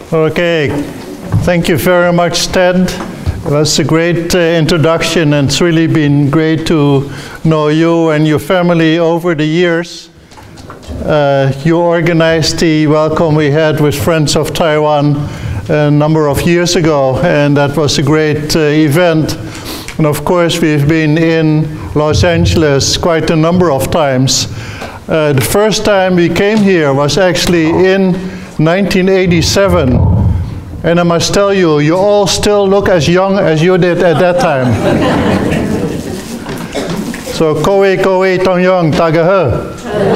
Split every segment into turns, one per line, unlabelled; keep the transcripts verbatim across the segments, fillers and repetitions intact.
Okay, thank you very much, Ted. It was a great uh, introduction, and it's really been great to know you and your family over the years. Uh, you organized the welcome we had with Friends of Taiwan a number of years ago, and that was a great uh, event. And of course, we've been in Los Angeles quite a number of times. Uh, the first time we came here was actually in nineteen eighty-seven. And I must tell you, you all still look as young as you did at that time. So, koe koe tong yong tagahe.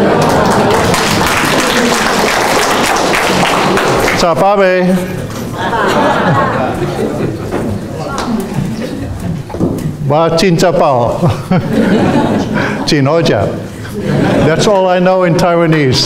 Chapabe. Ba chin chapao. Chin hoja. That's all I know in Taiwanese.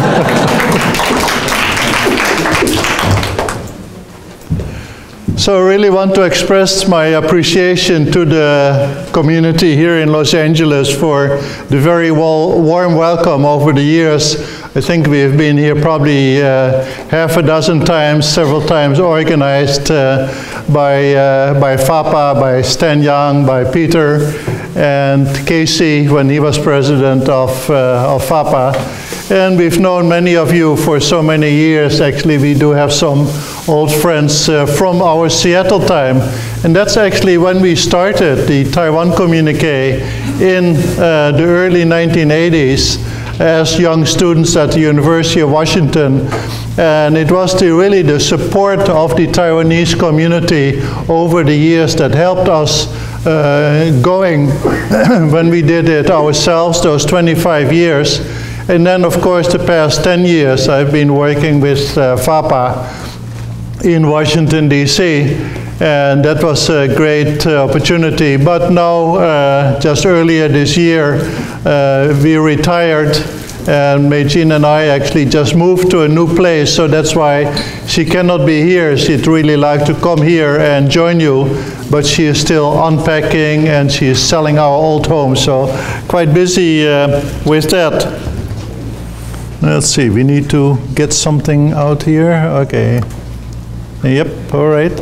So I really want to express my appreciation to the community here in Los Angeles for the very warm welcome over the years. I think we've been here probably uh, half a dozen times, several times organized uh, by, uh, by FAPA, by Stan Yang, by Peter, and Casey when he was president of, uh, of FAPA. And we've known many of you for so many years. Actually, we do have some old friends uh, from our Seattle time. And that's actually when we started the Taiwan Communique in uh, the early nineteen eighties as young students at the University of Washington. And it was the, really the support of the Taiwanese community over the years that helped us uh, going when we did it ourselves, those twenty-five years. And then, of course, the past ten years, I've been working with uh, FAPA in Washington, D C, and that was a great uh, opportunity. But now, uh, just earlier this year, uh, we retired, and Mei Jin and I actually just moved to a new place, so that's why she cannot be here. She'd really like to come here and join you, but she is still unpacking, and she is selling our old home, so quite busy uh, with that. Let's see, we need to get something out here. Okay. Yep, all right.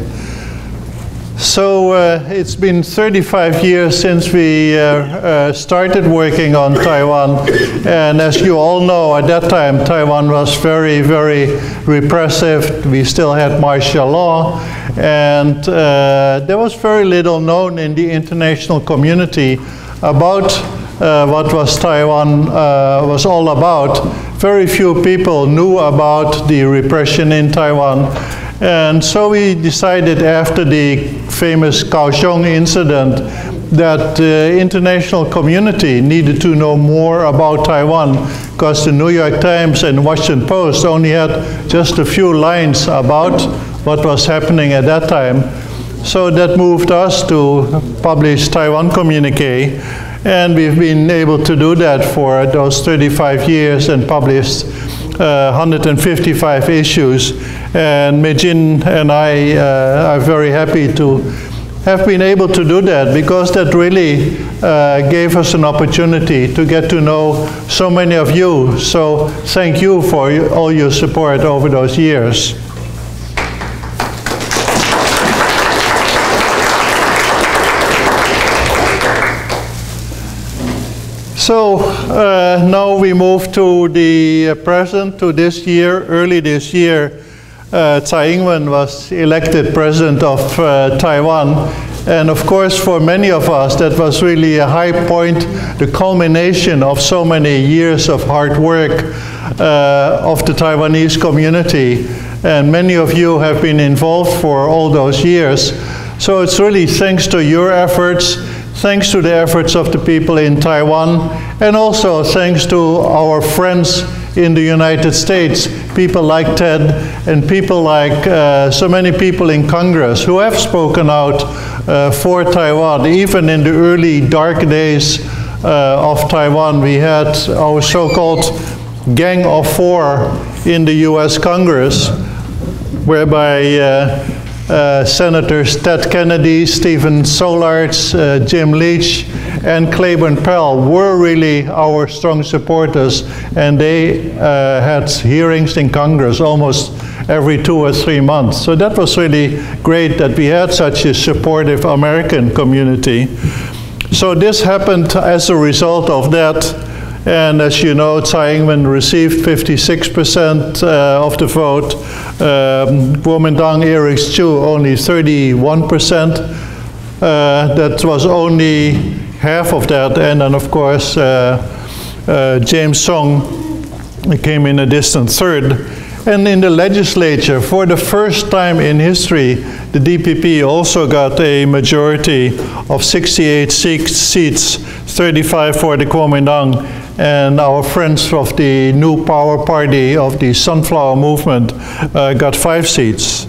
So uh, it's been thirty-five years since we uh, uh, started working on Taiwan. And as you all know, at that time, Taiwan was very, very repressive. We still had martial law. And uh, there was very little known in the international community about uh, what was Taiwan uh, was all about. Very few people knew about the repression in Taiwan. And so we decided after the famous Kaohsiung incident that the international community needed to know more about Taiwan, because the New York Times and Washington Post only had just a few lines about what was happening at that time. So that moved us to publish Taiwan Communique. And we've been able to do that for those thirty-five years and published uh, one hundred fifty-five issues. And Mei Jin and I uh, are very happy to have been able to do that, because that really uh, gave us an opportunity to get to know so many of you. So thank you for all your support over those years. So uh, now we move to the uh, present, to this year. Early this year, uh, Tsai Ing-wen was elected president of uh, Taiwan. And of course, for many of us, that was really a high point, the culmination of so many years of hard work uh, of the Taiwanese community. And many of you have been involved for all those years. So it's really thanks to your efforts, thanks to the efforts of the people in Taiwan, and also thanks to our friends in the United States, people like Ted and people like uh, so many people in Congress who have spoken out uh, for Taiwan. Even in the early dark days uh, of Taiwan, we had our so-called Gang of Four in the U S Congress, whereby uh, Uh, Senators Ted Kennedy, Stephen Solarz, uh, Jim Leach, and Claiborne Pell were really our strong supporters, and they uh, had hearings in Congress almost every two or three months. So that was really great that we had such a supportive American community. So this happened as a result of that. And as you know, Tsai Ing-wen received fifty-six percent uh, of the vote. Um, Kuomintang Eric Chu only thirty-one percent. Uh, that was only half of that. And then, of course, uh, uh, James Song came in a distant third. And in the legislature, for the first time in history, the D P P also got a majority of sixty-eight seats, thirty-five for the Kuomintang, and our friends of the New Power Party of the Sunflower Movement uh, got five seats.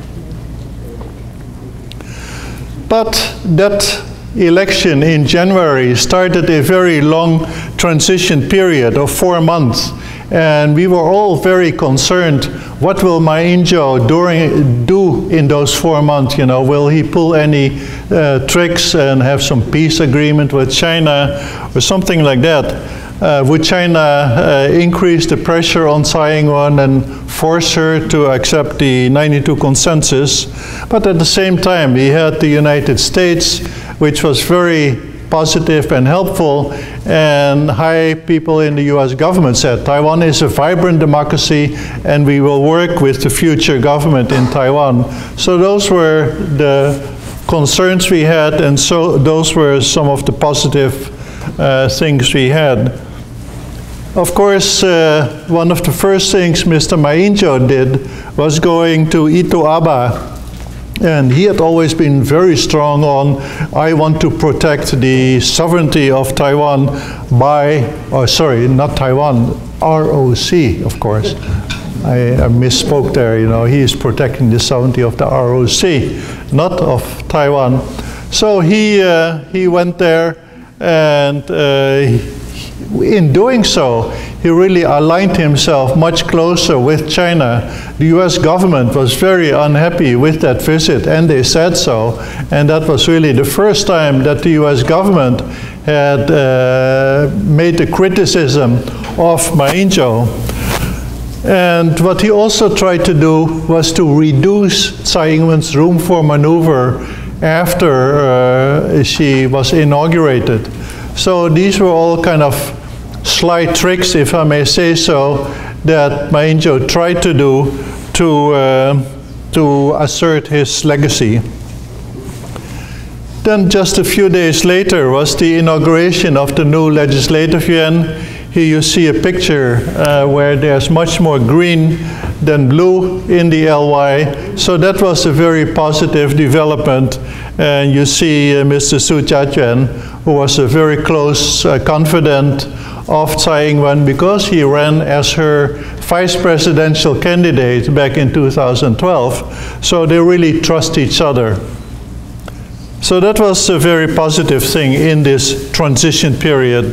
But that election in January started a very long transition period of four months. And we were all very concerned, what will Ma Ying-jeou during, do in those four months? You know, will he pull any uh, tricks and have some peace agreement with China or something like that? Uh, would China uh, increase the pressure on Tsai Ing-wen and force her to accept the ninety-two consensus? But at the same time, we had the United States, which was very positive and helpful, and high people in the U S government said Taiwan is a vibrant democracy and we will work with the future government in Taiwan. So those were the concerns we had, and so those were some of the positive uh, things we had. Of course, uh, one of the first things Mister Ma Ying-jeou did was going to Ito Aba. And he had always been very strong on, I want to protect the sovereignty of Taiwan by, oh sorry, not Taiwan, R O C, of course. I, I misspoke there, you know, he is protecting the sovereignty of the R O C, not of Taiwan. So he, uh, he went there, and uh, in doing so, he really aligned himself much closer with China. The U S government was very unhappy with that visit, and they said so. And that was really the first time that the U S government had uh, made a criticism of Ma Ying-jeou. And what he also tried to do was to reduce Tsai Ing-wen's room for maneuver after uh, she was inaugurated. So these were all kind of sly tricks, if I may say so, that Ma Ying-jeou tried to do to, uh, to assert his legacy. Then just a few days later was the inauguration of the new Legislative Yuan. Here you see a picture uh, where there's much more green than blue in the L Y. So that was a very positive development. And you see uh, Mister Hsu Jia-chuen, who was a very close uh, confidant of Tsai Ing-wen because he ran as her vice presidential candidate back in two thousand twelve. So they really trust each other. So that was a very positive thing in this transition period.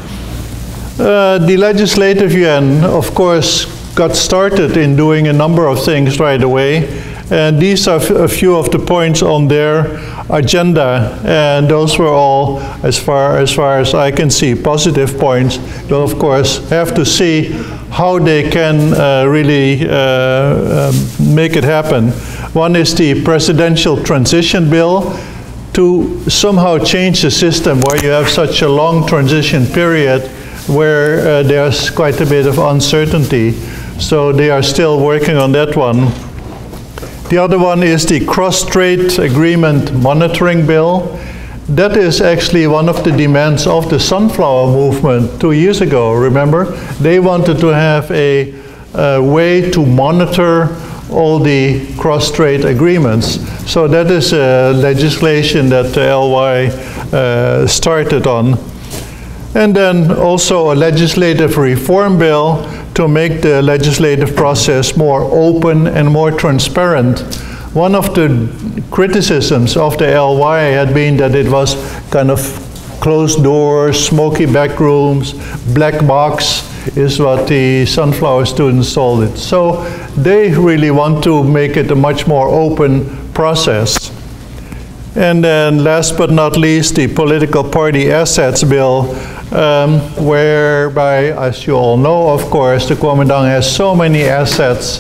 Uh, the Legislative Yuan, of course, got started in doing a number of things right away. And these are a few of the points on their agenda, and those were all, as far as far as I can see, positive points. You'll of course have to see how they can uh, really uh, um, make it happen. One is the Presidential Transition Bill, to somehow change the system where you have such a long transition period where uh, there's quite a bit of uncertainty. So they are still working on that one. The other one is the Cross-Strait Agreement Monitoring Bill. That is actually one of the demands of the Sunflower Movement two years ago, remember? They wanted to have a, a way to monitor all the cross-strait agreements. So that is a legislation that the L Y uh, started on. And then also a legislative reform bill to make the legislative process more open and more transparent. One of the criticisms of the L Y had been that it was kind of closed doors, smoky back rooms, black box is what the Sunflower students called it. So they really want to make it a much more open process. And then last but not least, the Political Party Assets Bill, um, whereby, as you all know, of course, the Kuomintang has so many assets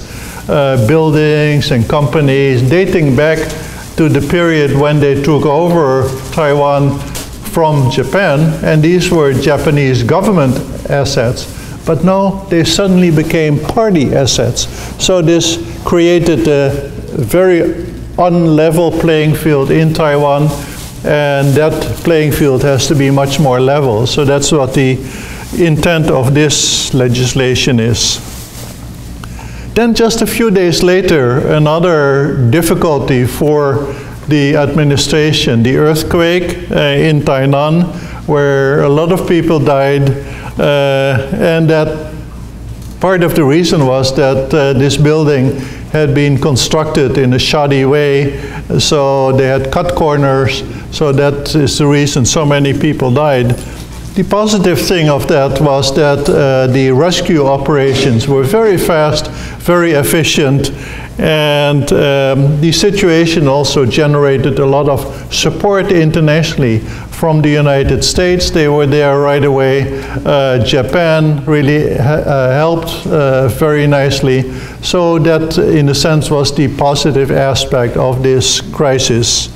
uh, buildings and companies dating back to the period when they took over Taiwan from Japan, and these were Japanese government assets. But no, they suddenly became party assets. So this created a very unlevel playing field in Taiwan, and that playing field has to be much more level. So that's what the intent of this legislation is. Then just a few days later, another difficulty for the administration, the earthquake uh, in Tainan, where a lot of people died, uh, and that part of the reason was that uh, this building had been constructed in a shoddy way, so they had cut corners, so that is the reason so many people died. The positive thing of that was that uh, the rescue operations were very fast, very efficient, and um, the situation also generated a lot of support internationally from the United States. They were there right away. Uh, Japan really ha uh, helped uh, very nicely. So that, in a sense, was the positive aspect of this crisis.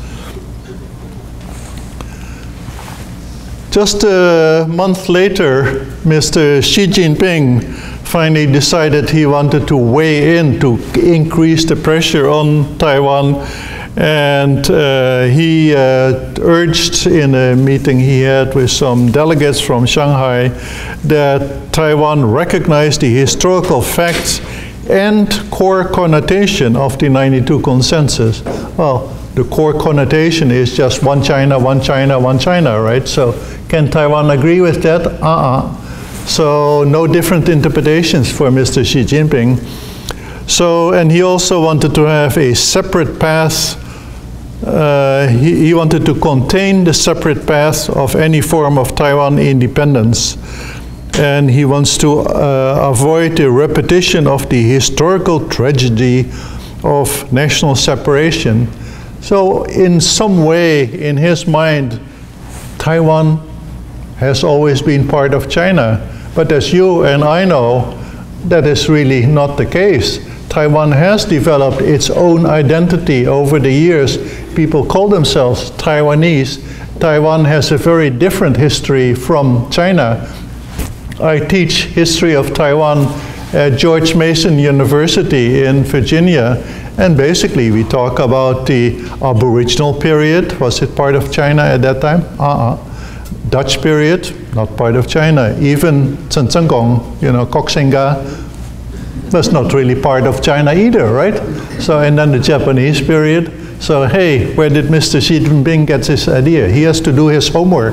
Just a month later, Mister Xi Jinping finally decided he wanted to weigh in to increase the pressure on Taiwan, and uh, he uh, urged in a meeting he had with some delegates from Shanghai that Taiwan recognize the historical facts and core connotation of the ninety-two consensus. Well, the core connotation is just one China, one China, one China, right? So can Taiwan agree with that? Uh-uh. So no different interpretations for Mister Xi Jinping. So, and he also wanted to have a separate path. Uh, he, he wanted to contain the separate path of any form of Taiwan independence. And he wants to uh, avoid the repetition of the historical tragedy of national separation. So in some way, in his mind, Taiwan has always been part of China. But as you and I know, that is really not the case. Taiwan has developed its own identity over the years. People call themselves Taiwanese. Taiwan has a very different history from China. I teach history of Taiwan at George Mason University in Virginia, and basically we talk about the Aboriginal period. Was it part of China at that time? Uh-uh. Dutch period, not part of China. Even Zhengzheng, you know, Koxinga, was not really part of China either, right? So, and then the Japanese period. So, hey, where did Mister Xi Jinping get this idea? He has to do his homework.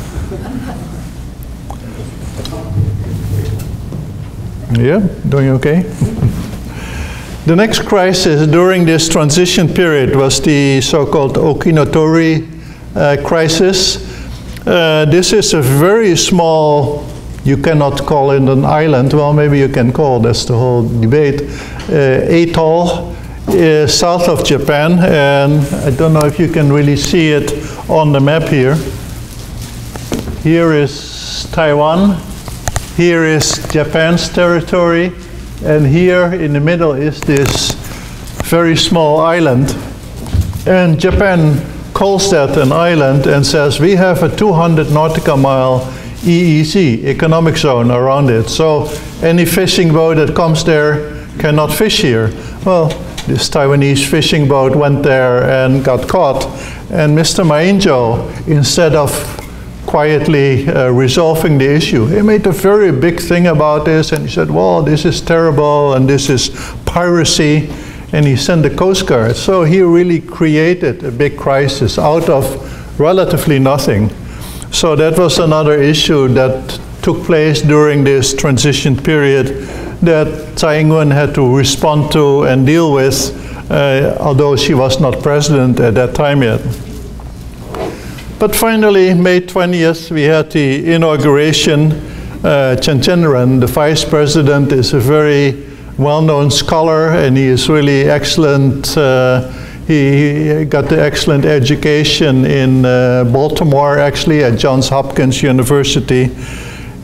Yeah, doing okay? The next crisis during this transition period was the so-called Okinotori uh, crisis. Uh, this is a very small, you cannot call it an island, well maybe you can call, that's the whole debate, uh, atoll uh, south of Japan, and I don't know if you can really see it on the map here. Here is Taiwan, here is Japan's territory, and here in the middle is this very small island. And Japan calls that an island and says we have a two hundred nautical mile E E Z, economic zone, around it. So any fishing boat that comes there cannot fish here. Well, this Taiwanese fishing boat went there and got caught. And Mister Ma Ying-jeou, instead of quietly uh, resolving the issue, he made a very big thing about this, and he said, well, this is terrible and this is piracy. And he sent the Coast Guard. So he really created a big crisis out of relatively nothing. So that was another issue that took place during this transition period that Tsai Ing-wen had to respond to and deal with, uh, although she was not president at that time yet. But finally, May twentieth, we had the inauguration. Uh, Chen Chien-jen, the vice president, is a very well-known scholar, and he is really excellent. Uh, he, he got the excellent education in uh, Baltimore, actually, at Johns Hopkins University.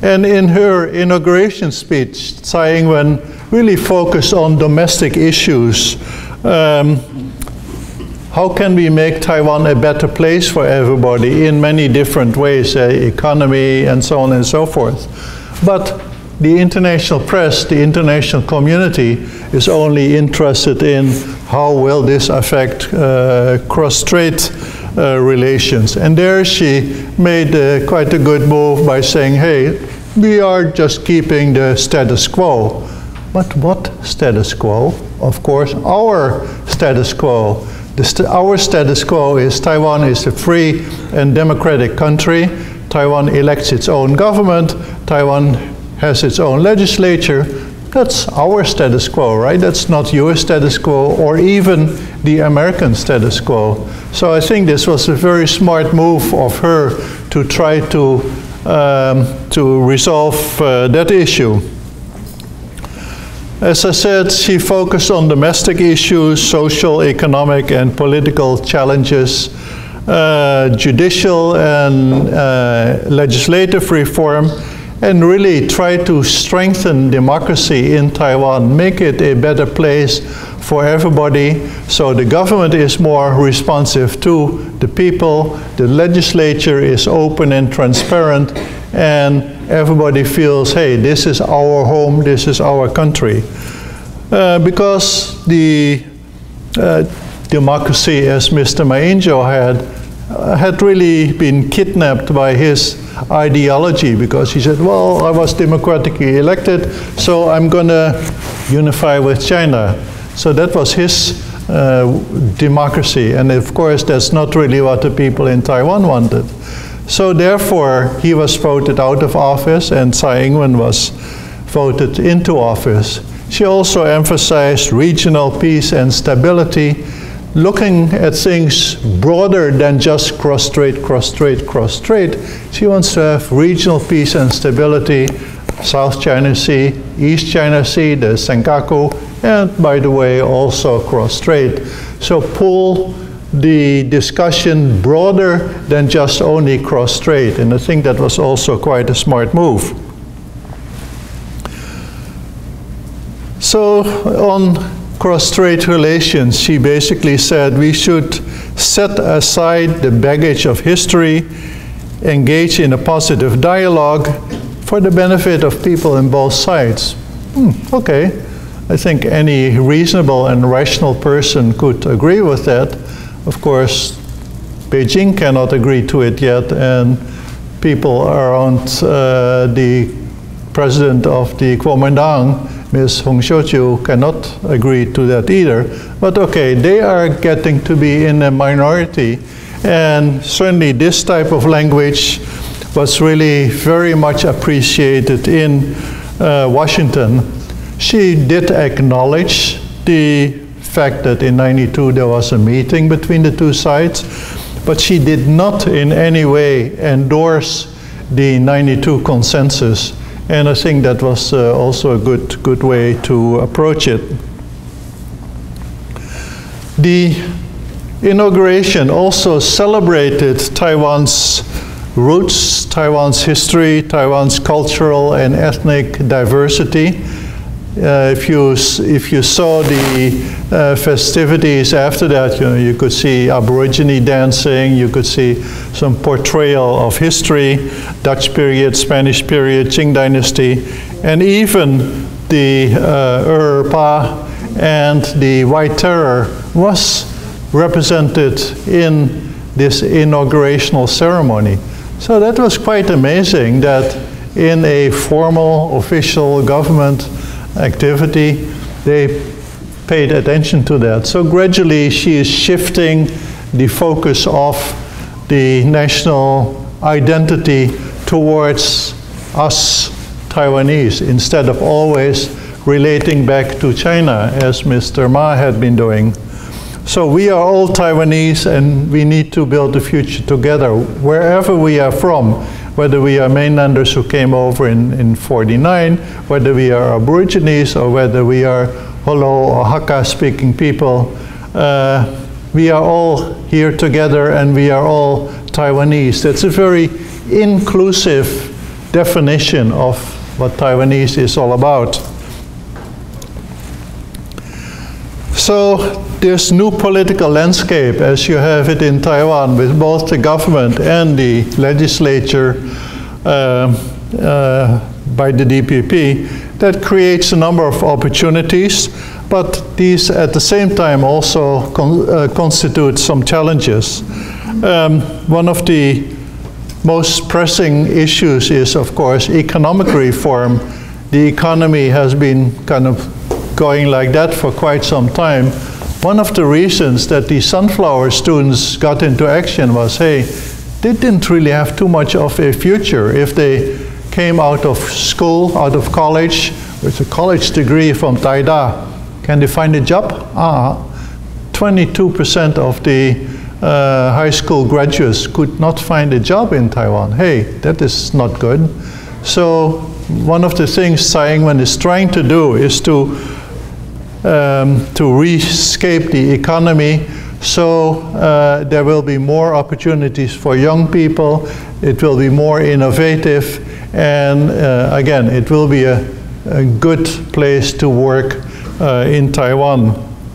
And in her inauguration speech, Tsai Ing-wen really focused on domestic issues. Um, how can we make Taiwan a better place for everybody in many different ways, uh, economy and so on and so forth. But the international press, the international community is only interested in how will this affect uh, cross-strait uh, relations. And there she made uh, quite a good move by saying, hey, we are just keeping the status quo. But what status quo? Of course, our status quo. The st our status quo is Taiwan is a free and democratic country. Taiwan elects its own government. Taiwan has its own legislature. That's our status quo, right? That's not your status quo or even the American status quo. So I think this was a very smart move of her to try to, um, to resolve uh, that issue. As I said, she focused on domestic issues, social, economic, and political challenges, uh, judicial and uh, legislative reform, and really try to strengthen democracy in Taiwan, make it a better place for everybody, so the government is more responsive to the people, the legislature is open and transparent, and everybody feels, hey, this is our home, this is our country. Uh, because the uh, democracy, as Mister Maenjo had, uh, had really been kidnapped by his ideology, because he said, well, I was democratically elected, so I'm going to unify with China. So that was his uh, democracy, and of course that's not really what the people in Taiwan wanted. So therefore he was voted out of office and Tsai Ing-wen was voted into office. She also emphasized regional peace and stability, looking at things broader than just cross-strait, cross-strait, cross-strait. She wants to have regional peace and stability, South China Sea, East China Sea, the Senkaku, and by the way, also cross-strait. So pull the discussion broader than just only cross-strait, and I think that was also quite a smart move. So on cross-strait relations, she basically said we should set aside the baggage of history, engage in a positive dialogue for the benefit of people on both sides. Hmm, okay, I think any reasonable and rational person could agree with that. Of course, Beijing cannot agree to it yet, and people around uh, the president of the Kuomintang, Miz Hung Hsiu-chu, cannot agree to that either. But okay, they are getting to be in a minority, and certainly this type of language was really very much appreciated in uh, Washington. She did acknowledge the fact that in ninety-two there was a meeting between the two sides, but she did not in any way endorse the ninety-two consensus. And I think that was uh, also a good, good way to approach it. The inauguration also celebrated Taiwan's roots, Taiwan's history, Taiwan's cultural and ethnic diversity. Uh, if you if you saw the uh, festivities after that, you know, you could see Aborigine dancing, you could see some portrayal of history, Dutch period, Spanish period, Qing dynasty, and even the uh, Urpa and the White Terror was represented in this inaugurational ceremony. So that was quite amazing that in a formal official government activity, they paid attention to that. So gradually she is shifting the focus of the national identity towards us Taiwanese, instead of always relating back to China, as Mister Ma had been doing. So we are all Taiwanese, and we need to build the future together, wherever we are from. Whether we are mainlanders who came over in, in forty-nine, whether we are Aborigines, or whether we are Holo or Hakka speaking people, uh, we are all here together and we are all Taiwanese. That's a very inclusive definition of what Taiwanese is all about. So this new political landscape, as you have it in Taiwan, with both the government and the legislature uh, uh, by the D P P, that creates a number of opportunities, but these at the same time also con uh, constitute some challenges. Um, one of the most pressing issues is, of course, economic reform. The economy has been kind of going like that for quite some time. One of the reasons that the sunflower students got into action was, hey, they didn't really have too much of a future. If they came out of school, out of college, with a college degree from Taida, can they find a job? Ah, twenty-two percent of the uh, high school graduates could not find a job in Taiwan. Hey, that is not good. So one of the things Tsai Ing-wen is trying to do is to um, to rescape the economy, so uh, there will be more opportunities for young people. It will be more innovative, and uh, again, it will be a, a good place to work uh, in Taiwan.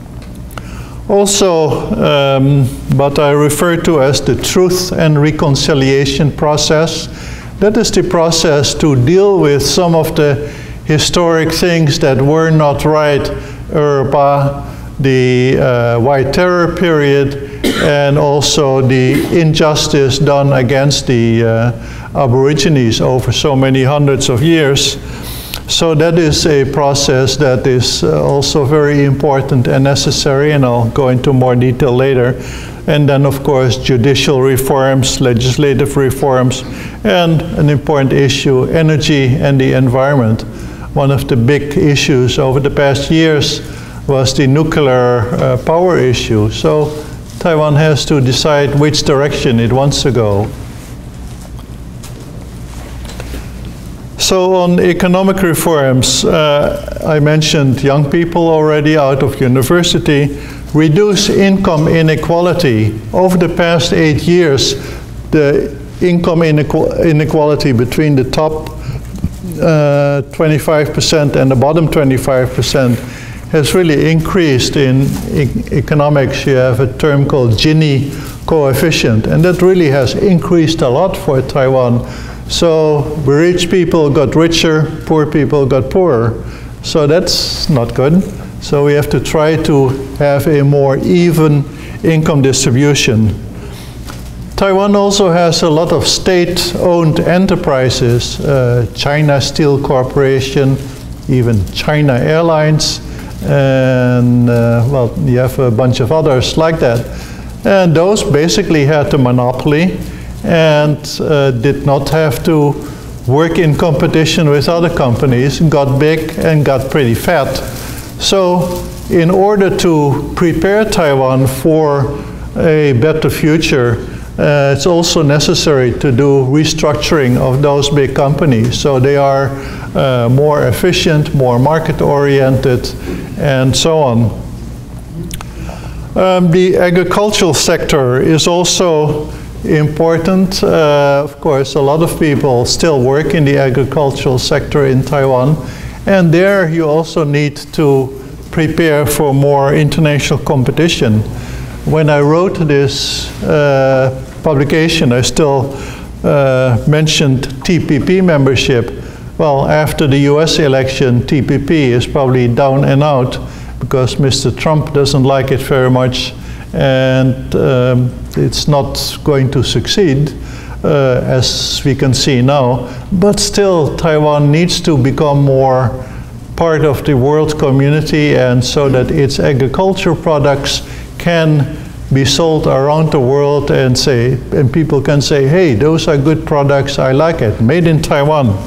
Also, um, what I refer to as the truth and reconciliation process. That is the process to deal with some of the historic things that were not right, Urba, the uh, White Terror period, and also the injustice done against the uh, Aborigines over so many hundreds of years. So that is a process that is uh, also very important and necessary, and I'll go into more detail later. And then, of course, judicial reforms, legislative reforms, and an important issue, energy and the environment. One of the big issues over the past years was the nuclear uh, power issue. So Taiwan has to decide which direction it wants to go. So on economic reforms, uh, I mentioned young people already out of university. Reduce income inequality. Over the past eight years, the income inequality between the top twenty-five percent uh, and the bottom twenty-five percent has really increased. In e economics, you have a term called Gini coefficient, and that really has increased a lot for Taiwan. So rich people got richer, poor people got poorer. So that's not good. So we have to try to have a more even income distribution. Taiwan also has a lot of state-owned enterprises, uh, China Steel Corporation, even China Airlines, and uh, well, you have a bunch of others like that. And those basically had the monopoly and uh, did not have to work in competition with other companies, got big and got pretty fat. So in order to prepare Taiwan for a better future, uh, it's also necessary to do restructuring of those big companies so they are uh, more efficient, more market-oriented, and so on. Um, the agricultural sector is also important. Uh, of course, a lot of people still work in the agricultural sector in Taiwan, and there you also need to prepare for more international competition. When I wrote this uh, publication, I still uh, mentioned T P P membership. Well, after the U S election, T P P is probably down and out because Mister Trump doesn't like it very much, and um, it's not going to succeed, uh, as we can see now. But still, Taiwan needs to become more part of the world community, and so that its agricultural products can be sold around the world, and say, and people can say, hey, those are good products, I like it, made in Taiwan.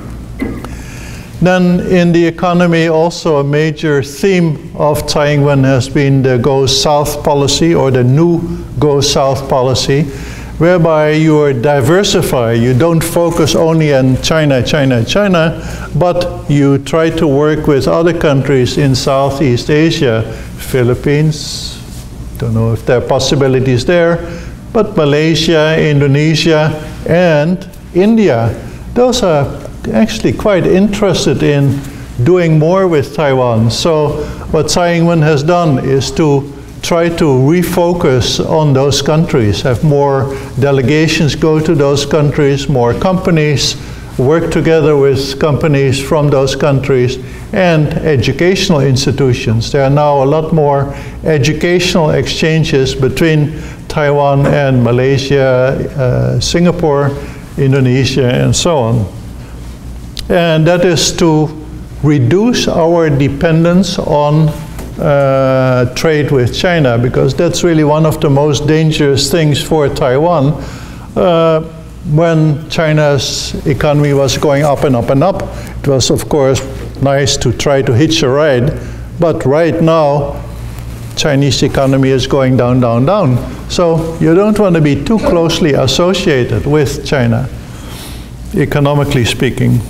Then in the economy, also a major theme of Tsai Ing-wen has been the Go South policy, or the new Go South policy, whereby you are diversify. You don't focus only on China, China, China, but you try to work with other countries in Southeast Asia, Philippines, don't know if there are possibilities there, but Malaysia, Indonesia, and India. those are actually quite interested in doing more with Taiwan. So what Tsai Ing-wen has done is to try to refocus on those countries, have more delegations go to those countries, more companies work together with companies from those countries, and educational institutions. There are now a lot more educational exchanges between Taiwan and Malaysia, uh, Singapore, Indonesia, and so on. And that is to reduce our dependence on uh, trade with China, because that's really one of the most dangerous things for Taiwan. Uh, when China's economy was going up and up and up, it was of course nice to try to hitch a ride, but right now Chinese economy is going down, down, down. So you don't want to be too closely associated with China, economically speaking.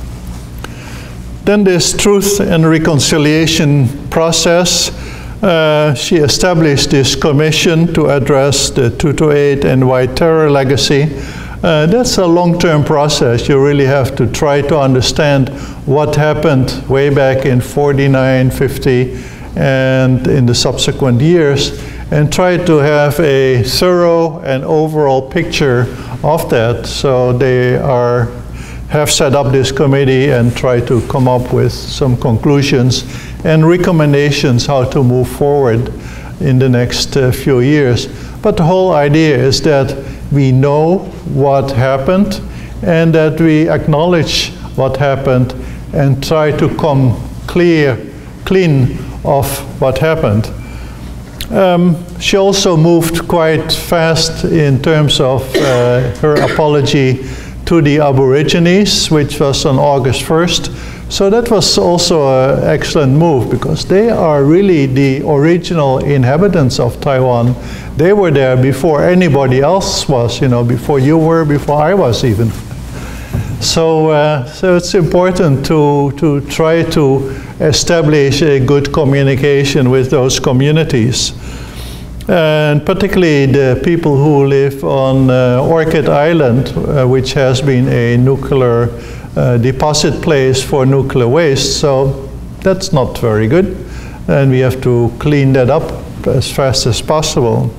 Then this Truth and Reconciliation process, uh, she established this commission to address the two two eight and white terror legacy. Uh, that's a long-term process. You really have to try to understand what happened way back in forty-nine, fifty, and in the subsequent years, and try to have a thorough and overall picture of that. So they are have set up this committee and try to come up with some conclusions and recommendations how to move forward in the next uh, few years. But the whole idea is that we know what happened and that we acknowledge what happened and try to come clear, clean of what happened. Um, she also moved quite fast in terms of uh, her apology to the Aborigines, which was on August first. So that was also an excellent move, because they are really the original inhabitants of Taiwan. They were there before anybody else was, you know, before you were, before I was even. So, uh, so it's important to, to try to establish a good communication with those communities. And particularly the people who live on uh, Orchid Island, uh, which has been a nuclear uh, deposit place for nuclear waste. So that's not very good. And we have to clean that up as fast as possible.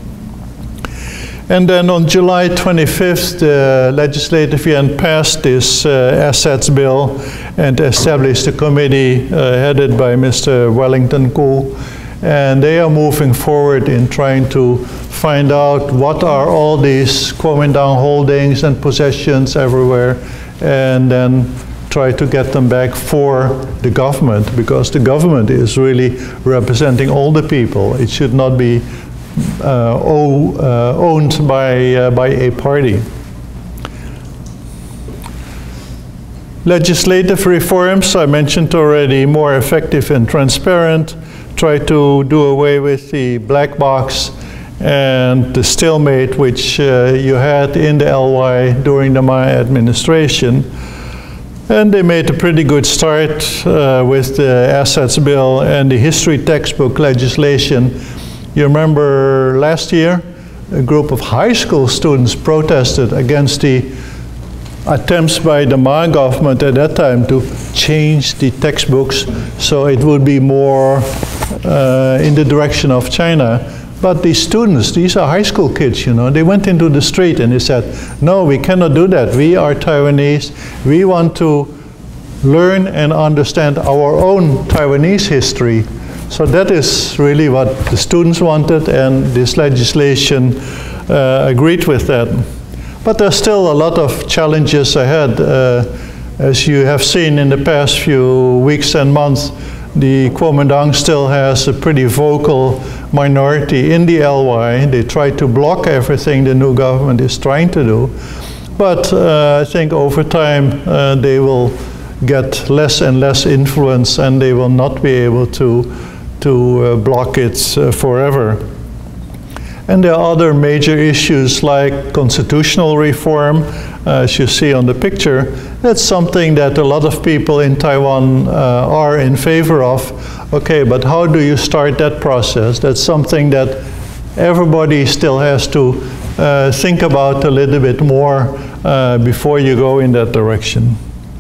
And then on July twenty-fifth, the Legislative Yuan passed this uh, assets bill and established a committee uh, headed by Mister Wellington Koo. And they are moving forward in trying to find out what are all these Kuomintang holdings and possessions everywhere, and then try to get them back for the government, because the government is really representing all the people. It should not be uh, o uh, owned by, uh, by a party. Legislative reforms, I mentioned already, more effective and transparent. Try to do away with the black box and the stalemate which uh, you had in the L Y during the Ma administration. And they made a pretty good start uh, with the assets bill and the history textbook legislation. You remember last year, a group of high school students protested against the attempts by the Ma government at that time to change the textbooks so it would be more Uh, in the direction of China. But these students, these are high school kids, you know, they went into the street and they said, no, we cannot do that. We are Taiwanese. We want to learn and understand our own Taiwanese history. So that is really what the students wanted, and this legislation uh, agreed with that. But there's still a lot of challenges ahead. Uh, as you have seen in the past few weeks and months, the Kuomintang still has a pretty vocal minority in the L Y. They try to block everything the new government is trying to do. But uh, I think over time uh, they will get less and less influence, and they will not be able to, to uh, block it uh, forever. And there are other major issues like constitutional reform, uh, as you see on the picture. That's something that a lot of people in Taiwan uh, are in favor of. Okay, but how do you start that process? That's something that everybody still has to uh, think about a little bit more uh, before you go in that direction.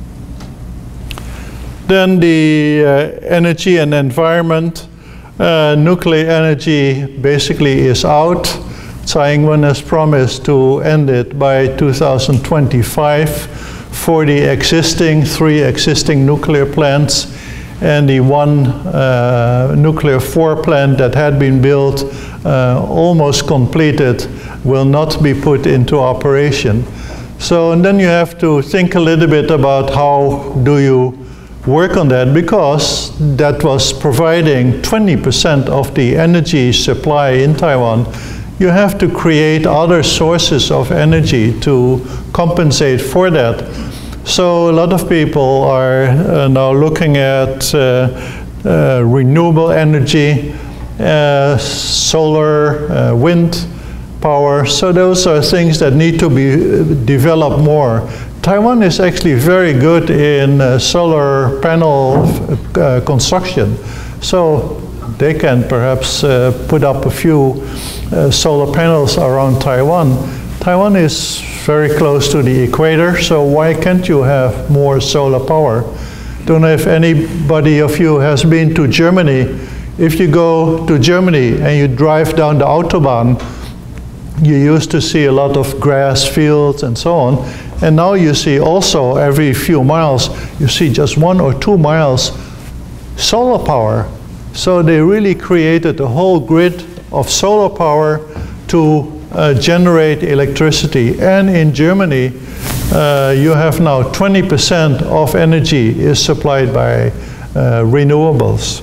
Then the uh, energy and environment. Uh, nuclear energy basically is out. Tsai Ing-wen has promised to end it by two thousand twenty-five for the existing, three existing nuclear plants, and the one uh, nuclear four plant that had been built, uh, almost completed, will not be put into operation. So, and then you have to think a little bit about how do you work on that, because that was providing twenty percent of the energy supply in Taiwan. You have to create other sources of energy to compensate for that. So a lot of people are uh, now looking at uh, uh, renewable energy, uh, solar, uh, wind power. So those are things that need to be developed more. Taiwan is actually very good in uh, solar panel uh, construction. So they can perhaps uh, put up a few uh, solar panels around Taiwan. Taiwan is very close to the equator, so why can't you have more solar power? Don't know if anybody of you has been to Germany. If you go to Germany and you drive down the Autobahn, you used to see a lot of grass fields and so on. And now you see also every few miles, you see just one or two miles solar power. So they really created a whole grid of solar power to uh, generate electricity. And in Germany, uh, you have now twenty percent of energy is supplied by uh, renewables.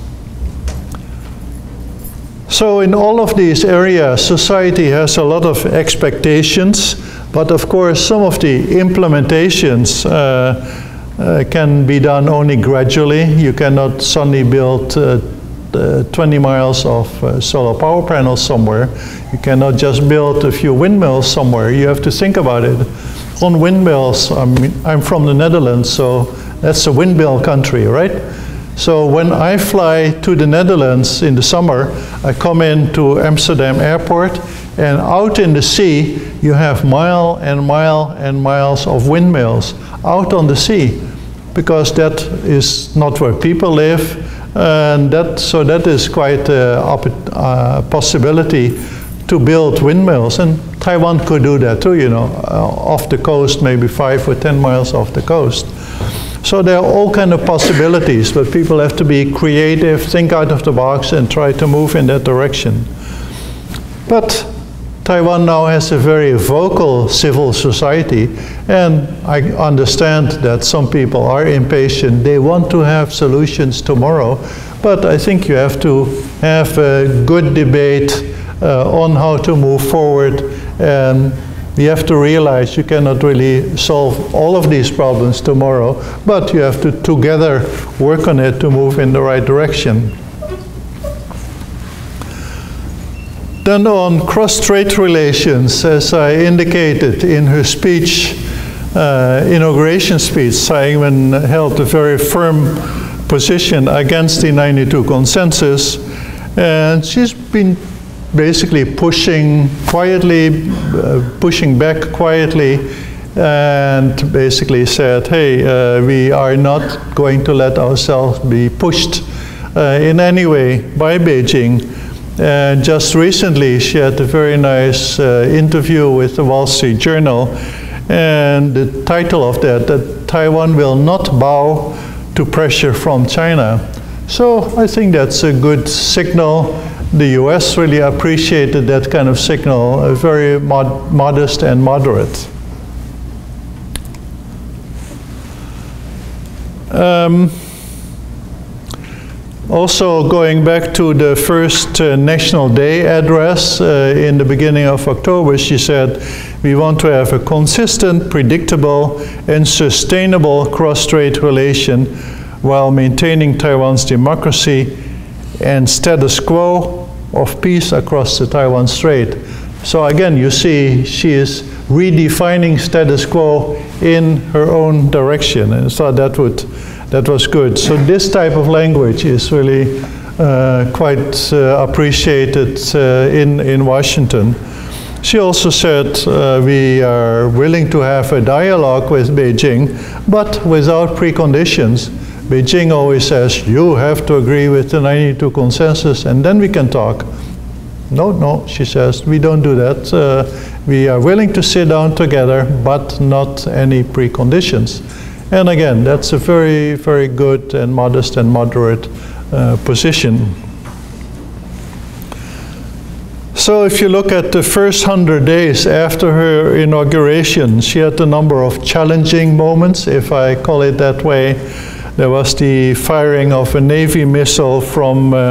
So in all of these areas, society has a lot of expectations, but of course some of the implementations uh, uh, can be done only gradually. You cannot suddenly build uh, uh, twenty miles of uh, solar power panels somewhere. You cannot just build a few windmills somewhere. You have to think about it. On windmills, I mean, I'm from the Netherlands, so that's a windmill country, right? So when I fly to the Netherlands in the summer, I come into Amsterdam airport, and out in the sea, you have mile and mile and miles of windmills out on the sea, because that is not where people live, and that, so that is quite a uh, possibility to build windmills. And Taiwan could do that too, you know, uh, off the coast, maybe five or ten miles off the coast. So there are all kinds of possibilities, but people have to be creative, think out of the box, and try to move in that direction. But Taiwan now has a very vocal civil society, and I understand that some people are impatient. They want to have solutions tomorrow, but I think you have to have a good debate uh, on how to move forward, and you have to realize you cannot really solve all of these problems tomorrow, but you have to together work on it to move in the right direction. Then on cross-strait relations, as I indicated in her speech, uh, inauguration speech, Tsai Ing-wen held a very firm position against the ninety-two consensus, and she's been basically pushing quietly, uh, pushing back quietly, and basically said, hey, uh, we are not going to let ourselves be pushed uh, in any way by Beijing. And just recently, she had a very nice uh, interview with the Wall Street Journal, and the title of that, that Taiwan will not bow to pressure from China. So I think that's a good signal. The U S really appreciated that kind of signal, uh, very mod modest and moderate. Um, also, going back to the first uh, National Day address uh, in the beginning of October, she said, we want to have a consistent, predictable, and sustainable cross-strait relation while maintaining Taiwan's democracy and status quo of peace across the Taiwan Strait. So again, you see she is redefining status quo in her own direction, and so that would that was good. So this type of language is really uh, quite uh, appreciated uh, in in Washington. She also said uh, we are willing to have a dialogue with Beijing, but without preconditions. Beijing always says, you have to agree with the ninety-two consensus and then we can talk. No, no, she says, we don't do that. Uh, we are willing to sit down together, but not any preconditions. And again, that's a very, very good and modest and moderate uh, position. So if you look at the first hundred days after her inauguration, she had a number of challenging moments, if I call it that way. There was the firing of a Navy missile from, uh,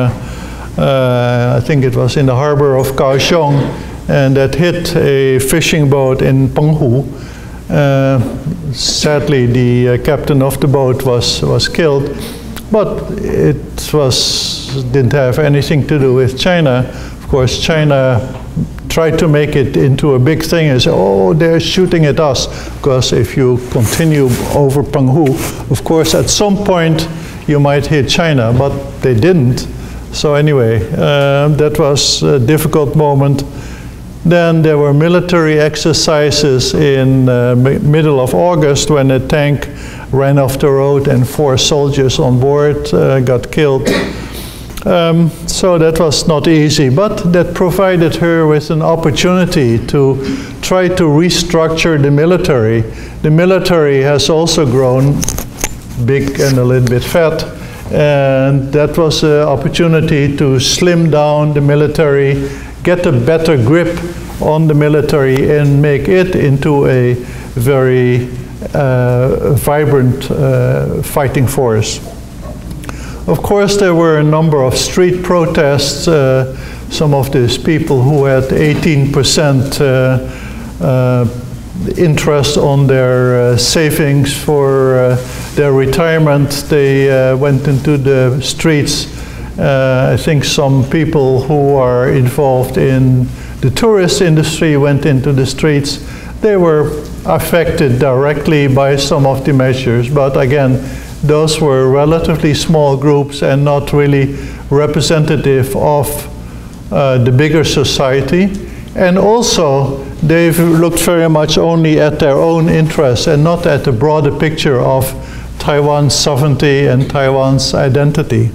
uh, I think it was in the harbor of Kaohsiung, and that hit a fishing boat in Penghu. Uh, sadly, the uh, captain of the boat was, was killed, but it was, didn't have anything to do with China. Of course, China tried to make it into a big thing and say, oh, they're shooting at us. Because if you continue over Penghu, of course, at some point you might hit China, but they didn't. So anyway, uh, that was a difficult moment. Then there were military exercises in uh, middle of August when a tank ran off the road and four soldiers on board uh, got killed. Um, so that was not easy, but that provided her with an opportunity to try to restructure the military. The military has also grown big and a little bit fat, and that was an opportunity to slim down the military, get a better grip on the military and make it into a very uh, vibrant uh, fighting force. Of course, there were a number of street protests. Uh, some of these people who had eighteen percent uh, uh, interest on their uh, savings for uh, their retirement, they uh, went into the streets. Uh, I think some people who are involved in the tourist industry went into the streets. They were affected directly by some of the measures, but again, those were relatively small groups and not really representative of uh, the bigger society. And also, they've looked very much only at their own interests and not at the broader picture of Taiwan's sovereignty and Taiwan's identity.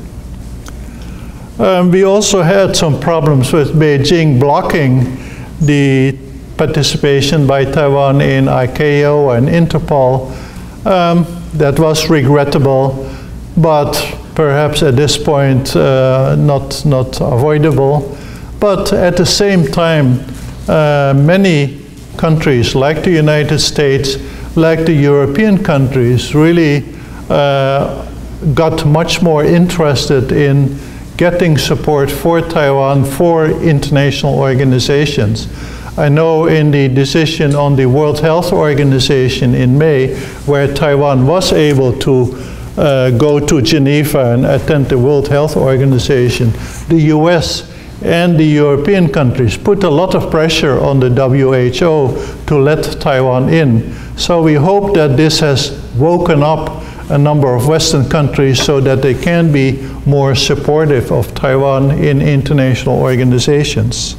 Um, we also had some problems with Beijing blocking the participation by Taiwan in I C A O and Interpol. Um, That was regrettable, but perhaps at this point uh, not, not avoidable. But at the same time, uh, many countries like the United States, like the European countries, really uh, got much more interested in getting support for Taiwan, for international organizations. I know in the decision on the World Health Organization in May, where Taiwan was able to uh, go to Geneva and attend the World Health Organization, the U S and the European countries put a lot of pressure on the W H O to let Taiwan in. So we hope that this has woken up a number of Western countries so that they can be more supportive of Taiwan in international organizations.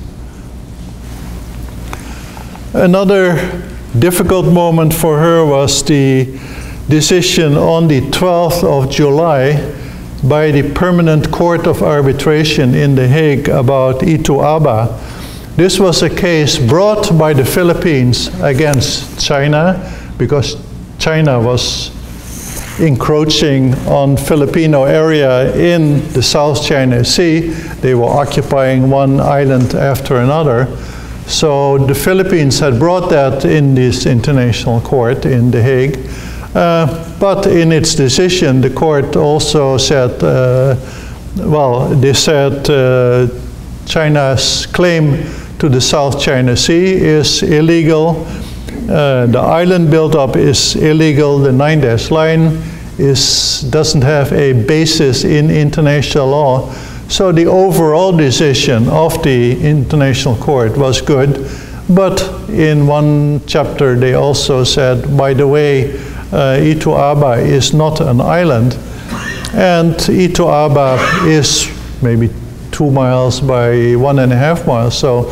Another difficult moment for her was the decision on the twelfth of July by the Permanent Court of Arbitration in The Hague about Itu Aba. This was a case brought by the Philippines against China because China was encroaching on Filipino area in the South China Sea. They were occupying one island after another. So the Philippines had brought that in this international court in The Hague. Uh, but in its decision, the court also said, uh, well, they said uh, China's claim to the South China Sea is illegal. Uh, the island buildup is illegal. The nine dash line is, doesn't have a basis in international law. So the overall decision of the International Court was good, but in one chapter they also said, by the way, uh, Itu Aba is not an island, and Itu Aba is maybe two miles by one and a half miles, so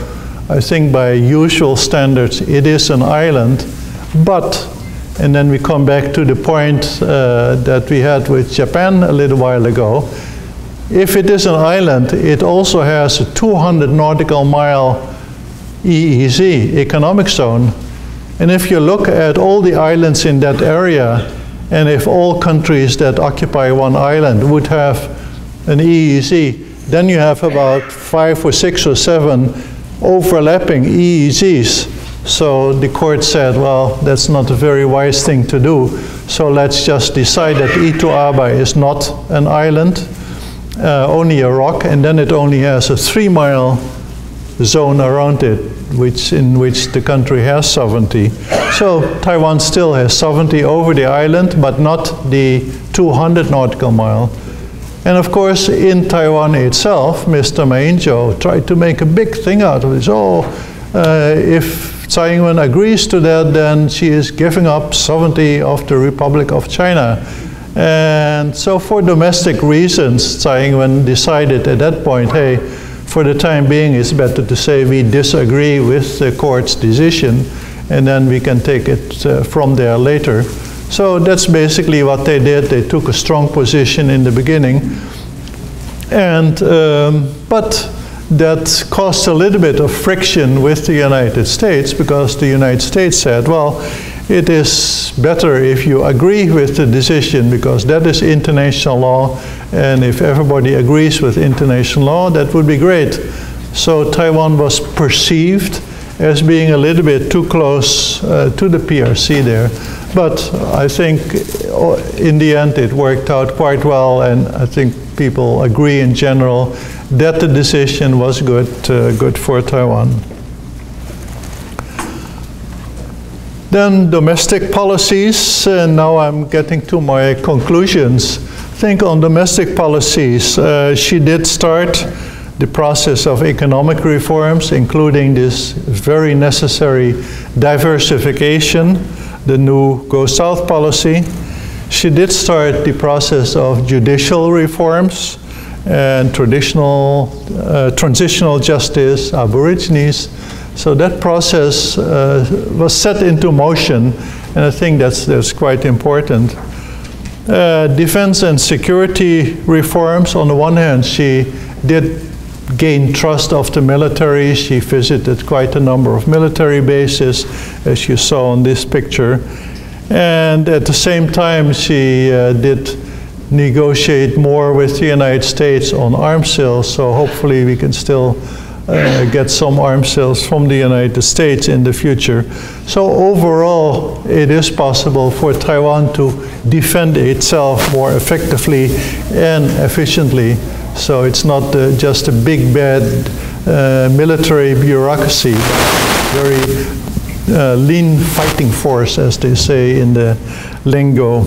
I think by usual standards, it is an island, but, and then we come back to the point uh, that we had with Japan a little while ago, if it is an island, it also has a two hundred nautical mile E E Z, economic zone. And if you look at all the islands in that area, and if all countries that occupy one island would have an E E Z, then you have about five or six or seven overlapping E E Zs. So the court said, well, that's not a very wise thing to do. So let's just decide that Itu Aba is not an island, uh, only a rock, and then it only has a three mile zone around it, which in which the country has sovereignty. So Taiwan still has sovereignty over the island, but not the two hundred nautical mile. And of course, in Taiwan itself, Mister Ma Ying-jeou tried to make a big thing out of this. Oh, uh, if Tsai Ing-wen agrees to that, then she is giving up sovereignty of the Republic of China. And so for domestic reasons, Tsai Ing-wen decided at that point, hey, for the time being, it's better to say we disagree with the court's decision, and then we can take it uh, from there later. So that's basically what they did. They took a strong position in the beginning, and um, but that caused a little bit of friction with the United States, because the United States said, well, it is better if you agree with the decision, because that is international law, and if everybody agrees with international law, that would be great. So Taiwan was perceived as being a little bit too close uh, to the P R C there. But I think in the end it worked out quite well, and I think people agree in general that the decision was good, uh, good for Taiwan. Then domestic policies, and now I'm getting to my conclusions. I think on domestic policies, uh, she did start the process of economic reforms, including this very necessary diversification, the new Go South policy. She did start the process of judicial reforms and traditional, uh, transitional justice, aborigines. So that process uh, was set into motion, and I think that's, that's quite important. Uh, defense and security reforms, on the one hand, she did gain trust of the military. She visited quite a number of military bases, as you saw in this picture. And at the same time, she uh, did negotiate more with the United States on arms sales, so hopefully we can still uh, get some arms sales from the United States in the future. So overall, it is possible for Taiwan to defend itself more effectively and efficiently. So it's not uh, just a big bad uh, military bureaucracy, very uh, lean fighting force, as they say in the lingo.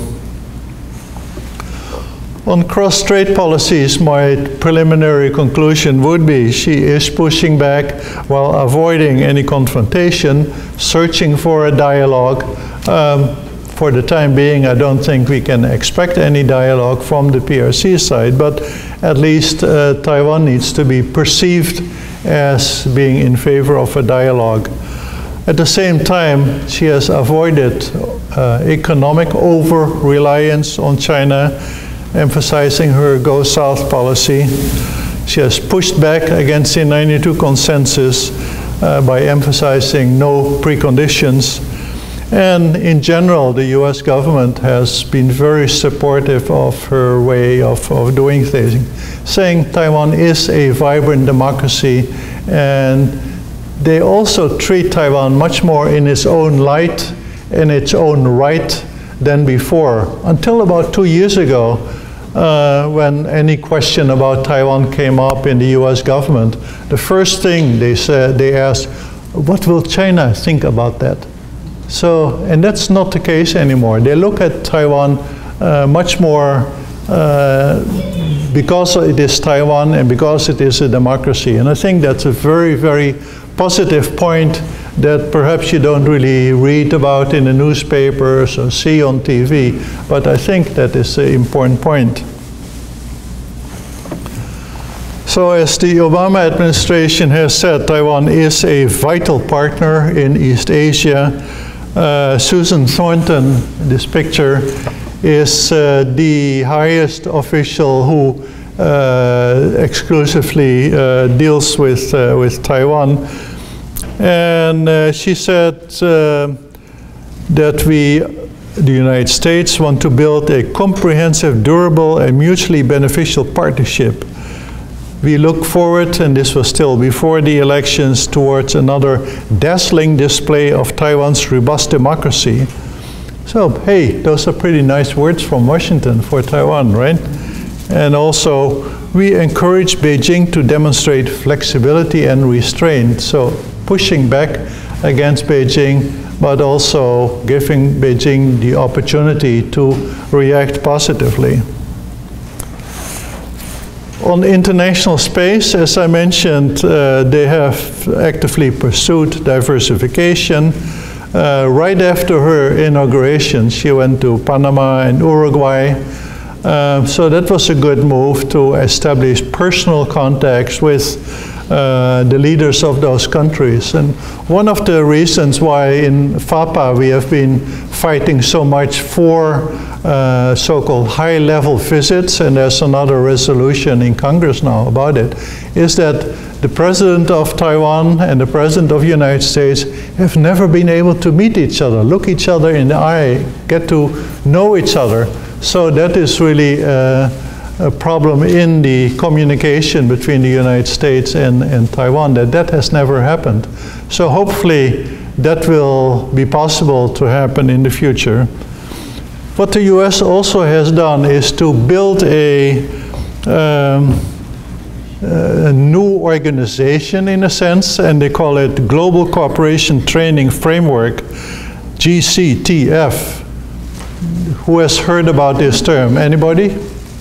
On cross-strait policies, my preliminary conclusion would be she is pushing back while avoiding any confrontation, searching for a dialogue. Um, for the time being, I don't think we can expect any dialogue from the P R C side, but at least uh, Taiwan needs to be perceived as being in favor of a dialogue. At the same time, she has avoided uh, economic over-reliance on China, emphasizing her Go South policy. She has pushed back against the ninety-two consensus uh, by emphasizing no preconditions. And in general, the U S government has been very supportive of her way of, of doing things, saying Taiwan is a vibrant democracy, and they also treat Taiwan much more in its own light, in its own right, than before. Until about two years ago, uh, when any question about Taiwan came up in the U S government, the first thing they said, they asked, what will China think about that? So, and that's not the case anymore. They look at Taiwan uh, much more uh, because it is Taiwan and because it is a democracy. And I think that's a very, very positive point that perhaps you don't really read about in the newspapers or see on T V, but I think that is an important point. So as the Obama administration has said, Taiwan is a vital partner in East Asia. Uh, Susan Thornton, this picture, is uh, the highest official who uh, exclusively uh, deals with, uh, with Taiwan. And uh, she said uh, that we, the United States, want to build a comprehensive, durable, and mutually beneficial partnership. We look forward, and this was still before the elections, towards another dazzling display of Taiwan's robust democracy. So, hey, those are pretty nice words from Washington for Taiwan, right? And also, we encourage Beijing to demonstrate flexibility and restraint. So, pushing back against Beijing, but also giving Beijing the opportunity to react positively. On international space, as I mentioned, uh, they have actively pursued diversification. Uh, right after her inauguration, she went to Panama and Uruguay. Uh, so that was a good move to establish personal contacts with uh, the leaders of those countries. And one of the reasons why in FAPA we have been fighting so much for uh, so-called high-level visits, and there's another resolution in Congress now about it, is that the President of Taiwan and the President of the United States have never been able to meet each other, look each other in the eye, get to know each other. So that is really uh, a problem in the communication between the United States and, and Taiwan, that that has never happened. So hopefully that will be possible to happen in the future. What the U S also has done is to build a, um, a new organization in a sense, and they call it Global Cooperation Training Framework, G C T F. Who has heard about this term? Anybody?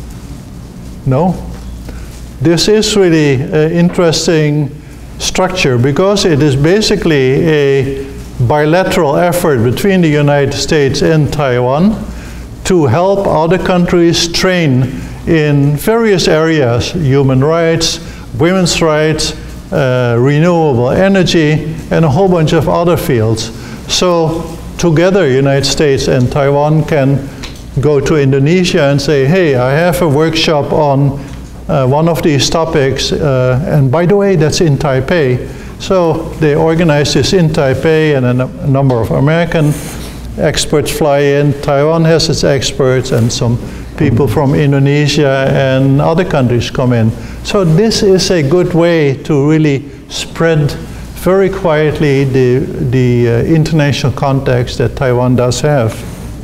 No? This is really an interesting structure because it is basically a bilateral effort between the United States and Taiwan to help other countries train in various areas: human rights, women's rights, uh, renewable energy, and a whole bunch of other fields. So together, United States and Taiwan can go to Indonesia and say, hey, I have a workshop on uh, one of these topics, uh, and by the way, that's in Taipei. So they organize this in Taipei, and a, a number of American experts fly in. Taiwan has its experts, and some people from Indonesia and other countries come in. So this is a good way to really spread very quietly the, the uh, international context that Taiwan does have.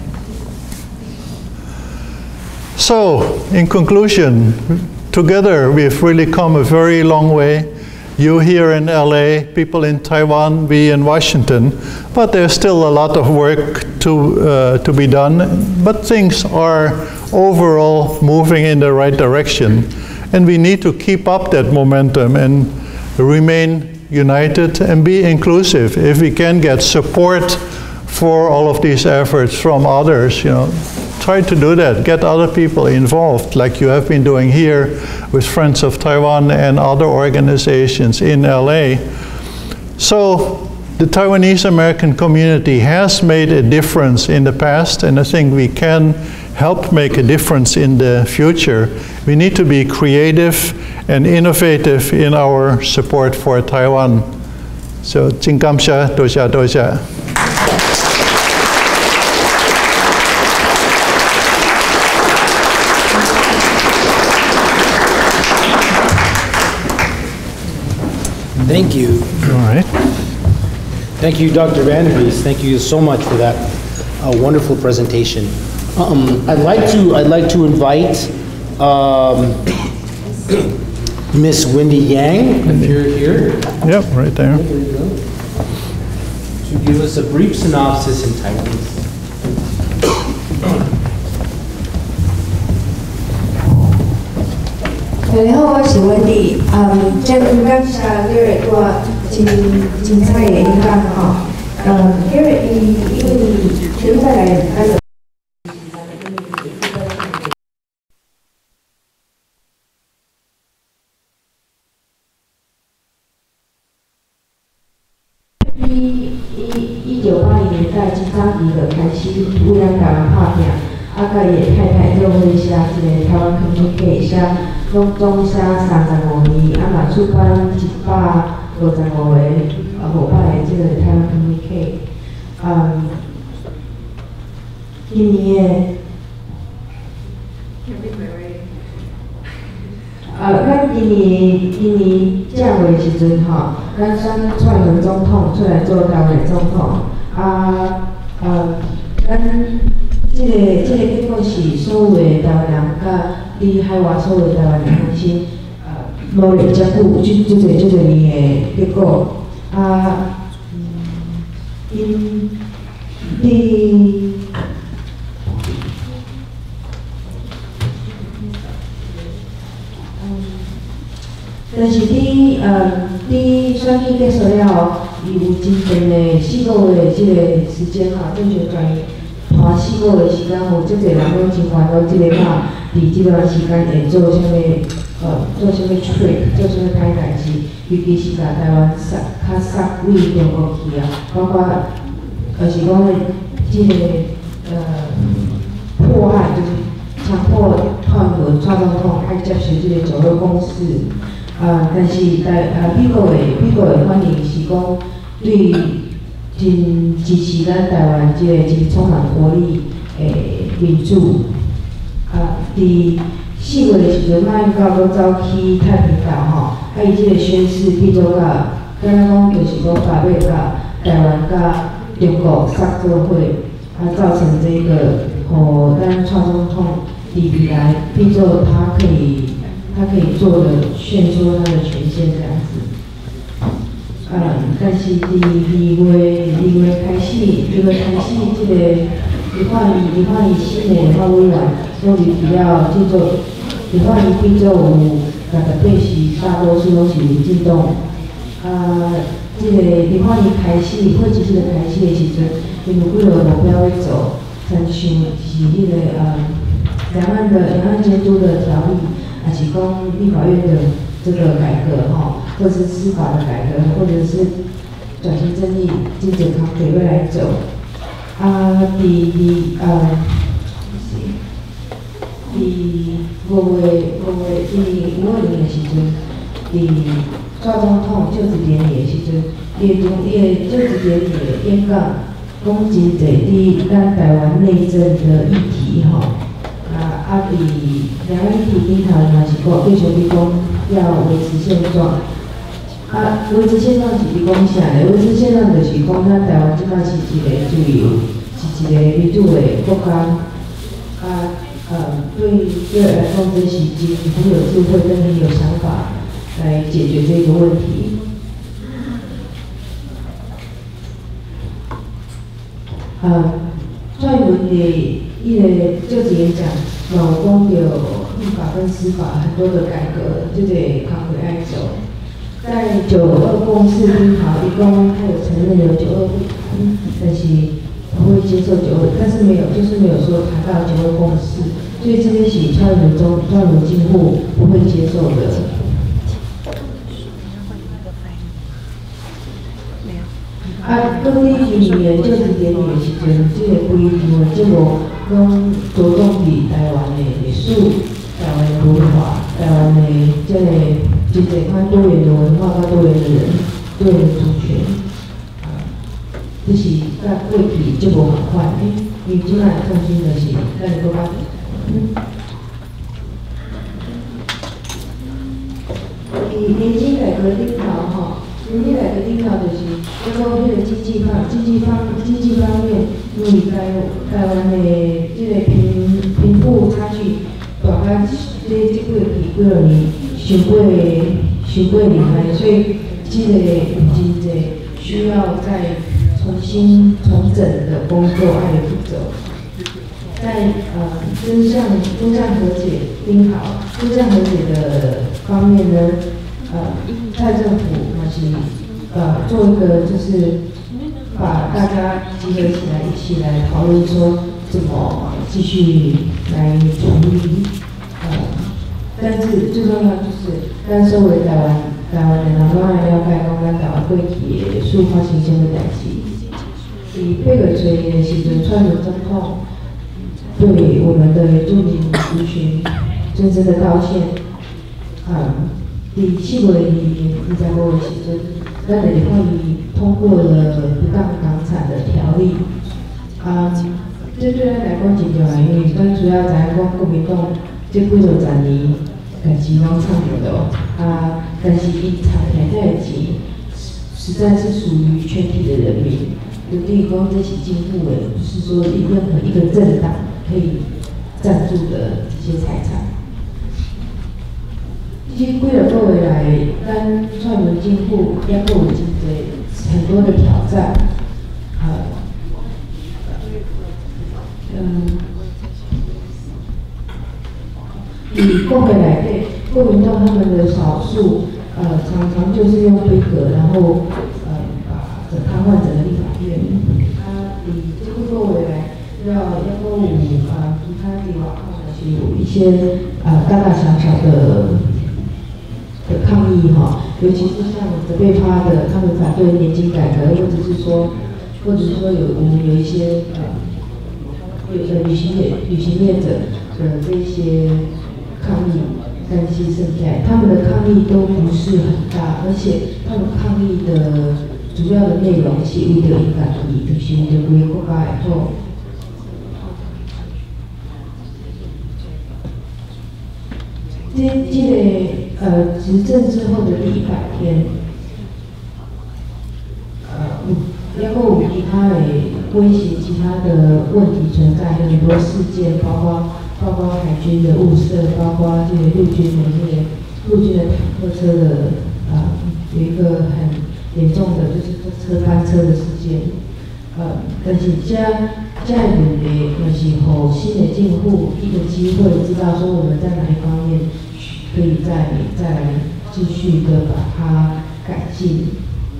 So, in conclusion, together we've really come a very long way. You here in L A, people in Taiwan, we in Washington, but there's still a lot of work to, uh, to be done, but things are overall moving in the right direction. And we need to keep up that momentum and remain united and be inclusive. If we can get support for all of these efforts from others, you know, try to do that. Get other people involved, like you have been doing here with Friends of Taiwan and other organizations in L A. So the Taiwanese American community has made a difference in the past, and I think we can help make a difference in the future. We need to be creative and innovative in our support for Taiwan. So, 真感謝，多謝，多謝。
Thank you.
All right.
Thank you, Doctor Vanderbies. Thank you so much for that uh, wonderful presentation. Um, I'd like to I'd like to invite um, Miss Wendy Yang, if you're here.
Yep, right there.
There you go. To give us a brief synopsis in Taiwanese.
你好，我是温迪。嗯，真感谢你哋做真精彩嘅演讲吼。嗯，因为因为现在来。 比一一九八零年代即早期就开始为咱台湾拍拼，啊，甲伊的太太做伙写一个台湾communique，写总总写三十五年，啊嘛出版一百五十五个啊五百个即个台湾communique，嗯，今年的。呃，咱今年今年正月时阵吼，咱选蔡英文总统出来做台湾总统，啊，呃，咱即、这个即、这个结果是所有的台湾人甲伫海外所有的台湾人开心，呃，努力照顾，即即个即个年的结果，啊，因伫。但是伫呃，伫选举结束了后，伊有真长的四个月即个时间哈，正像专伊花四个月时间，有足侪人拢真烦恼，即个嘛，伫即段时间会做啥物呃，做啥物 trick， 做啥物歹代志，尤其是甲台湾塞较塞为中国去啊，包括就是讲的即个呃迫害，就是强迫蔡英文蔡总统爱接受即个九二共识。啊，但是台啊美国的美国的反应是讲，对真支持咱台湾即个真充满活力诶民主。啊，伫四月的时阵，马英九阁走去太平岛吼，啊伊即个宣誓变做甲，敢若讲就是讲把要甲台湾甲中国塞做伙，啊造成这个，互咱蔡总统伫未来变做他可以。他可以做的炫出他的权限这样子，嗯，但是伫二月二月开始，二月开始即、这个立法院立法院新的立法委员都离比了叫做立法院变做有大概八是大多数拢是有进动，啊，即、这个立法院开始会期这个开始的时阵，因有几个目标要走，参像是迄、那个呃两岸的两岸监督的条例。还是讲立法院的这个改革哈，或者是司法的改革，或者是转型正义、精准康给未来走。啊，第第呃，第五月五月第五二年的时阵，第蔡总统就职典礼的时阵，伊的伊的就职典礼的演讲，讲真侪伫咱台湾内政的议题吼。啊，啊，伫两岸议题顶头嘛是讲，继续伫讲要维持现状。啊，维持现状是伫讲啥咧？维持现状就是讲，咱台湾即摆是一个自由，是一个民主的国家。啊，呃，对对来讲，这是真很有智慧跟很有想法来解决这个问题。啊，蔡英文的。伊个就职演讲，有讲到立法跟司法很多的改革，这个康回爱走。在九二共识顶头，伊讲他有承认有九二，嗯，但是不会接受九二，但是没有，就是没有说谈到九二共识，所以这边是蔡英文中蔡英文进户不会接受的。啊，各地今年就职典礼的时阵，这个规定的节目。拢着重伫台湾的历史、台湾的文化、台湾的即个真侪款多元的文化、甲多元的人、多元的族群，啊，这是甲过去就无共款诶。因为即摆重心就是咱的国家。嗯。伫年金改革顶头吼，年金改革顶头就是要讲迄个经济方、经济方、经济方面。因为台台湾的即个贫贫富差距大概即即几几几落年伤过伤过厉害，所以即个真侪需要再重新重整的工作爱的步骤。在呃真相真相和解顶好，真相和解的方面呢，呃蔡政府还是呃做一个就是。把大家集合起来，一起来讨论说怎么继续来处理。呃，但是最重要就是，但身为台湾台湾的人拢爱了解讲咱台湾过去的历史发生什么代志。伫八月初的时阵，蔡英文总统对我们的原住民族群深深的道歉。啊，伫四月二十五的时阵，咱的立法院通过了不当港产的条例。啊，这对咱来讲真重要，因为咱主要知影讲国民党这几落十年，家钱拢藏着咯。啊，但是伊藏起来的钱，实在是属于全体的人民。就等于讲这是政府的，不是说任何一个政党可以赞助的这些财产。其实几个月来，咱蔡英文政府也阁有真侪很多的挑战，啊，嗯，以国会来对国民党他们的少数，呃，常常就是用规格，然后呃，把整瘫痪整个立法院。啊，以这几个月来，要要阁有啊其他地方是有一些啊大大小小的。的抗议哈，尤其是像泽贝趴的，他们反对年金改革，或者是说，或者是说有我们有一些呃，有的旅行业旅行业者的这些抗议，但是剩下他们的抗议都不是很大，而且他们抗议的主要的内容是为了因家己，就是为了规个国家的好。这这个。呃，执政之后的第一百天，呃，也阁有其他的威胁，其他的问题存在，很多事件，包括包括海军的雾社，包括这个陆军的这个陆军的坦克车的啊、呃，有一个很严重的就是车翻车的事件，呃，但是这这样问题，就是和新的政府一个机会，知道说我们在哪一方面。可以再再来继续的把它改进。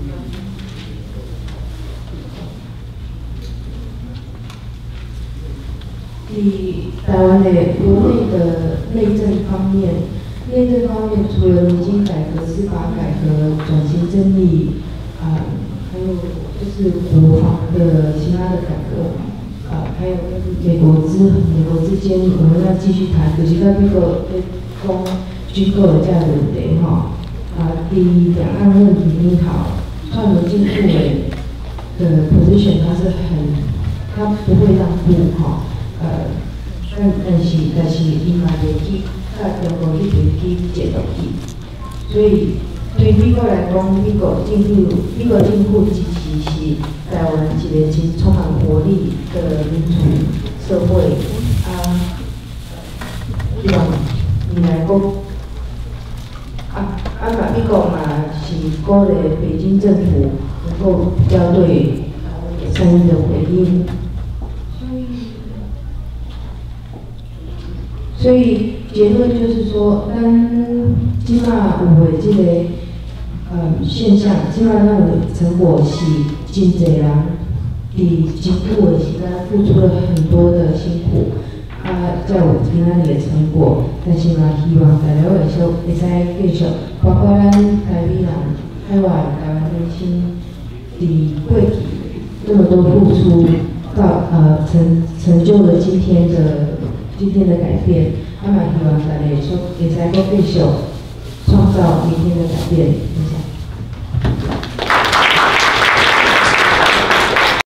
以台湾的国内的内政方面，内政方面除了年金改革、司法改革、转型正义，啊、呃，还有就是国防的其他的改革，啊、呃，还有美国之美国之间我们要继续谈，就是在美国在讲。军购的这样的问题哈，啊，第一两岸问题很好，蔡英文政府的的 position 它是很，它不会让步哈，呃，但但是但是伊嘛袂去，甲中国迄边去接落去，所以对美国来讲，美国政府美国政府支持是台湾一个真充满活力的民主社会啊，希望未来讲。啊，啊嘛，美国嘛是鼓励北京政府能够比较对善意的回应，所以结论就是说，咱即马有的这个呃现象，即马咱有成果是真侪人伫政府的时间付出了很多的辛苦。啊，才有今仔日的成果，但是嘛，希望大家会说会使继续，包括咱台美人、海外台湾年轻，伫过去这么多付出，到呃成成就了今天的今天的改变，啊嘛希望大家说会使搁继续创造明天的改变，谢谢。